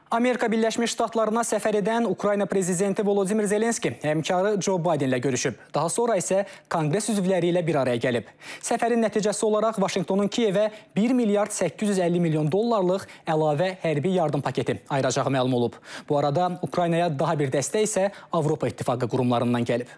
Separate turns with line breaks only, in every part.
Amerika Birləşmiş Ştatlarına səfər edən Ukrayna prezidenti Volodymyr Zelenski həmkarı Joe Bidenlə görüşüb. Daha sonra isə Konqres üzvləri ilə bir araya gəlib. Səfərin nəticəsi olaraq Vaşinqtonun Kiyevə 1 milyard 850 milyon dollarlıq əlavə hərbi yardım paketi ayıracağı məlum olub. Bu arada Ukraynaya daha bir dəstək isə Avropa İttifaqı qurumlarından gəlib.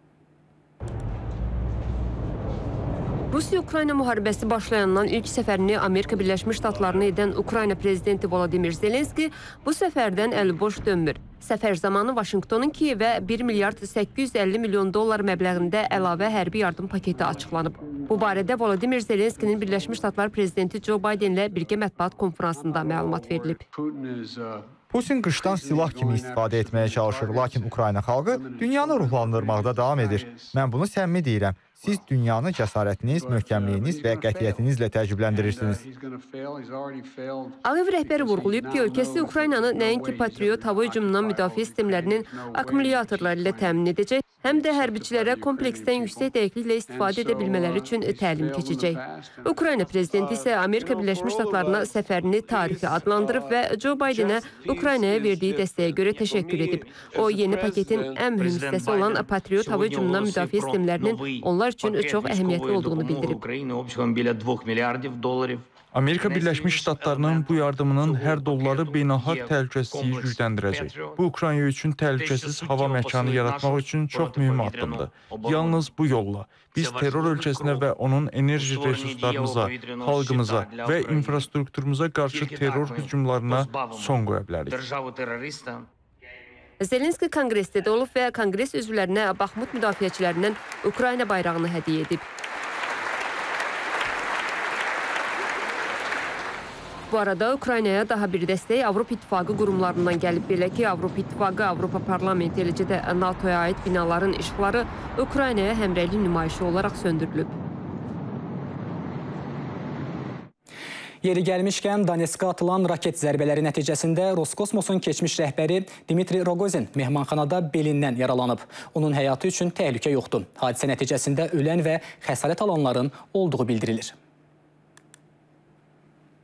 Rusiya-Ukrayna müharibəsi başlayandan ilk səfərini Amerika Birləşmiş Ştatlarına edən Ukrayna prezidenti Volodymyr Zelenski bu səfərdən əliboş dönmür. Səfər zamanı Vaşinqtonun Kiyevə 1 milyard 850 milyon dollar məbləğində əlavə hərbi yardım paketi açıqlanıb. Bu barədə Volodymyr Zelenskinin Birləşmiş Ştatlar prezidenti Joe Bidenlə birgə mətbuat konfransında məlumat verilib.
Putin qışdan silah kimi istifadə etməyə çalışır, lakin Ukrayna xalqı dünyanı ruhlandırmaqda davam edir. Mən bunu səmimi deyirəm. Siz dünyanı cəsarətiniz, möhkəmliyiniz və qətiyyətinizlə təəccübləndirirsiniz.
Ağ Ev rəhbəri vurğulayıb ki, ölkəsi Ukraynanı nəinki Patriot hava hücumundan müdafiə sistemlərinin akkumulyatorları ilə təmin edəcək, həm də hərbiçilərə kompleksdən yüksək dəqiqliklə istifadə edə bilmələri üçün təlim keçəcək. Ukrayna prezidenti isə Amerika Birləşmiş Ştatlarına səfərini tarixi adlandırıb və Joe Bidenə Ukraynaya verdiyi dəstəyə görə təşəkkür edib. O, yeni paketin ən mühüm hissəsi olan Patriot hava hücumundan müdafiə sistemlərinin onlar üçün çox əhəmiyyətli olduğunu bildirib.
Amerika Birləşmiş Ştatlarının bu yardımının hər dolları beynəlxalq təhlükəsizliyi gücləndirəcək. Bu, Ukrayna üçün təhlükəsiz hava məkanı yaratmaq üçün çox mühüm addımdır. Yalnız bu yolla biz terror ölkəsinə və onun enerji resurslarımıza, xalqımıza və infrastrukturumuza qarşı terror hücumlarına son qoya bilərik.
Zelenski konqresdə də olub və konqres üzvlərinə Baxmut müdafiəçilərindən Ukrayna bayrağını hədiyyə edib. Bu arada Ukraynaya daha bir dəstək Avropa İttifaqı qurumlarından gəlib. Belə ki, Avropa İttifaqı, Avropa Parlamenti, eləcə də NATO-ya aid binaların işıqları Ukraynaya həmrəylik nümayişi olaraq söndürülüb.
Yeri gəlmişkən Donetskə atılan raket zərbələri nəticəsində Roskosmosun keçmiş rəhbəri Dmitri Rogozin mehmanxanada belindən yaralanıb. Onun həyatı üçün təhlükə yoxdur. Hadisə nəticəsində ölən və xəsarət alanların olduğu bildirilir.